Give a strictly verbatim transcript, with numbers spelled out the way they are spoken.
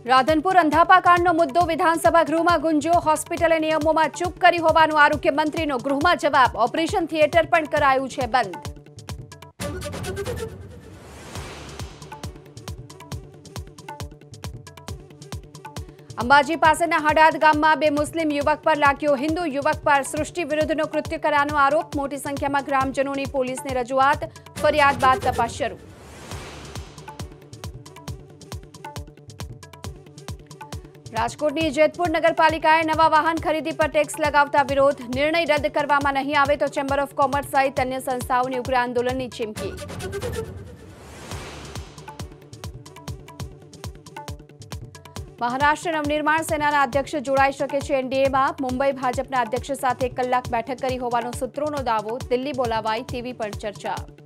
રાધનપુર અંધાપા કાંડનો મુદ્દો વિધાનસભા ગૃહમાં ગુંજ્યો। હોસ્પિટલે નિયમોમાં ચૂક કરી હોવાનો આરોગ્ય મંત્રીનો ગૃહમાં જવાબ। ઓપરેશન થિયેટર પણ કરાયું છે બંધ। અંબાજી પાસેના હડાદ ગામમાં બે મુસ્લિમ યુવક પર લાગ્યો હિન્દુ યુવક પર સૃષ્ટિ વિરુદ્ધનો કૃત્ય કરવાનો આરોપ। મોટી સંખ્યામાં ગ્રામજનોની પોલીસને રજૂઆત। ફરિયાદ બાદ તપાસ શરૂ। રાજકોટની જેતપુર નગરપાલિકાએ નવા વાહન ખરીદી પર ટેક્સ લગાવતા વિરોધ। નિર્ણય રદ કરવામાં નહીં આવે તો ચેમ્બર ઓફ કોમર્સ સહિત અન્ય સંસ્થાઓની ઉગ્ર આંદોલનની ચીમકી। મહારાષ્ટ્ર નવનિર્માણ સેનાના અધ્યક્ષ જોડાઈ શકે છે એનડીએમાં। મુંબઈ ભાજપના અધ્યક્ષ સાથે એક કલાક બેઠક કરી હોવાનો સૂત્રોનો દાવો। દિલ્હી બોલાવાઈ તેવી પણ ચર્ચા।